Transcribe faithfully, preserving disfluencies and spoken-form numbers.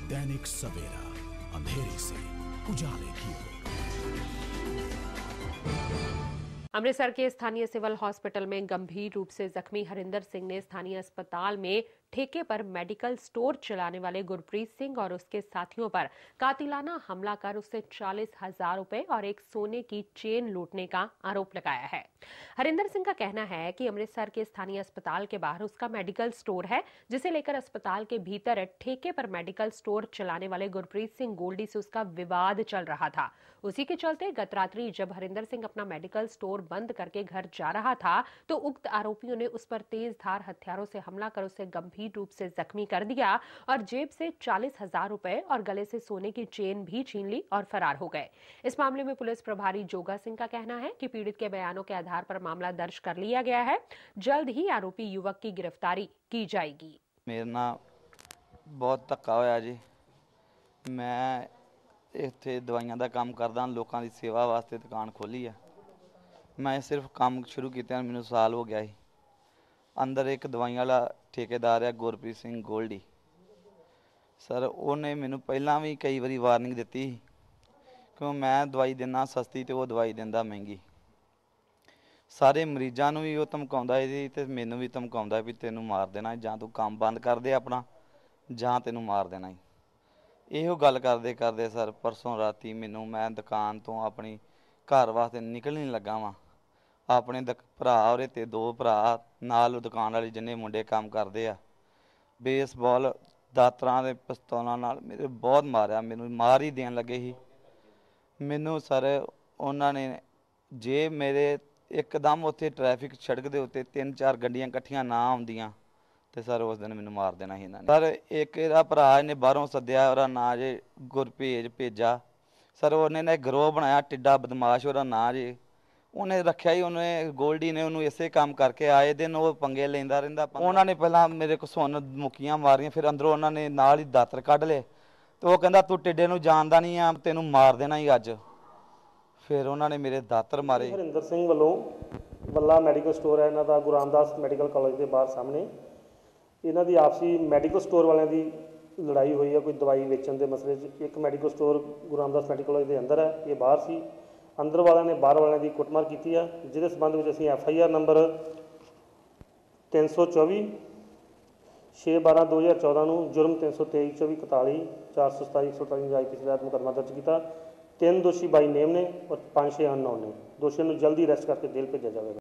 दैनिक सवेरा, अंधेरे से उजाले की ओर। अमृतसर के स्थानीय सिविल हॉस्पिटल में गंभीर रूप से जख्मी हरिंदर सिंह ने स्थानीय अस्पताल में ठेके पर मेडिकल स्टोर चलाने वाले गुरप्रीत सिंह और उसके साथियों पर कातिलाना हमला कर उससे चालीस हजार रुपए और एक सोने की चेन लूटने का आरोप लगाया है। हरिंदर सिंह का कहना है कि अमृतसर के स्थानीय अस्पताल के बाहर उसका मेडिकल स्टोर है, जिसे लेकर अस्पताल के भीतर ठेके पर मेडिकल स्टोर चलाने वाले गुरप्रीत सिंह गोल्डी से उसका विवाद चल रहा था। उसी के चलते गत रात्रि जब हरिंदर सिंह अपना मेडिकल स्टोर बंद करके घर जा रहा था तो उक्त आरोपियों ने उस पर तेज धार हथियारों से हमला कर उसे गंभीर रूप से जख्मी कर दिया और जेब से चालीस हजार रुपए और गले से सोने की चेन भी छीन ली और फरार हो गए। इस मामले में पुलिस प्रभारी जोगा सिंह का कहना है कि पीड़ित के बयानों के आधार पर मामला दर्ज कर लिया गया है। जल्द ही आरोपी युवक की गिरफ्तारी की जाएगी। मेरे नाम बहुत धक्का होया जी। मैं इत्थे दवाइयां दा काम करदा, लोकां दी सेवा वास्ते दुकान खोली है। मैं सिर्फ काम शुरू किया मैनू साल हो गया ही। अंदर एक दवाइयां वाला ठेकेदार है गुरप्रीत सिंह गोल्डी सर, उन्हें मैनू पहला भी कई बारी वार्निंग दी क्यों मैं दवाई देना सस्ती तो वो दवाई देंदा महंगी। सारे मरीजों भी वो धमकाउंदा जी ते मैनू भी धमकाउंदा भी तेनू मार देना, जां तू काम बंद कर दे अपना, जां तेनू मार देना। इहो गल करदे करदे सर परसों राती मैनू मैं दुकान तो अपनी घर वास्ते निकल नहीं लगा वा। अपने भरा और ते दो भरा नाल दुकान वाले जिन्ने मुंडे काम करते आ, बेसबॉल दातरां दे पिस्तौलां नाल मेरे बहुत मारिया, मैनू मार ही देन लगे ही। मैनू सर उन्होंने जे मेरे एकदम उत्थे ट्रैफिक सड़क के उत्ते तीन चार गड्डियां कट्ठियां ना आउंदियां ते सर उस दिन मैनू मार देना ही इन्होंने। सर एक इहदा भरा इन्हें बाहरों सद्दिया, ओहदा नां जे गुरभेज भेजा सर, उन्हें ने ग्रोह बनाया टिड्डा बदमाश ओहदा नां जे। उन्हें रखा ही उन्हें गोल्डी ने उन्होंने इसे काम करके आए दिन वो पंगे लेंदा रहिंदा। उन्होंने पहला मेरे को सुन मुक्कियां मारियां, फिर अंदरों उन्होंने नाल ही दातर कढ़ ले तो वो कहंदा तू टिड्डे नूं जानदा नहीं आ, तेनू मार देना ही अज। फिर उन्होंने मेरे दातर मारे। हरिंदर सिंह वालों वल्ला मैडिकल स्टोर है इन्हां दा गुरु रामदास मैडिकल कॉलेज के बाहर सामने। इन्हां दी आपसी मैडिकल स्टोर वालियां दी लड़ाई हुई है कोई दवाई वेचण के मसले। एक मैडिकल स्टोर गुरु रामदास मैडिकल कॉलेज के अंदर है, ये बाहर सी। अंदर वालों ने बाहर वालों की कुटमार की है, जिस संबंध में असीं एफ आई आर नंबर तीन सौ चौबी छे बारह दो हज़ार चौदह नूं जुर्म तीन सौ तेई चौबी इकताली चार सौ सताई एक सौ अठाई आई पी सी तहत मुकदमा दर्ज किया। तीन दोषी बाई नेम ने और पाँच छे अननोन ने। दोषियों को जल्दी अरेस्ट करके जेल भेजा जाएगा।